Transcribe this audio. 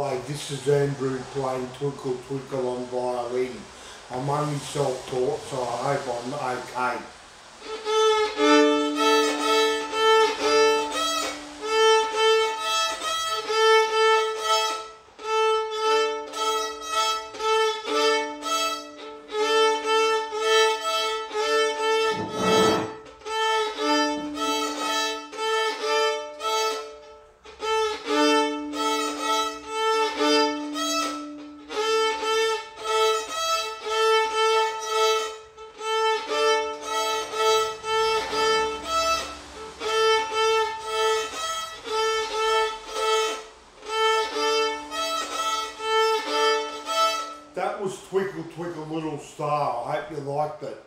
G'day, this is Andrew playing Twinkle Twinkle on violin. I'm only self-taught, so I hope I'm okay. That was Twinkle Twinkle Little Star. I hope you liked it.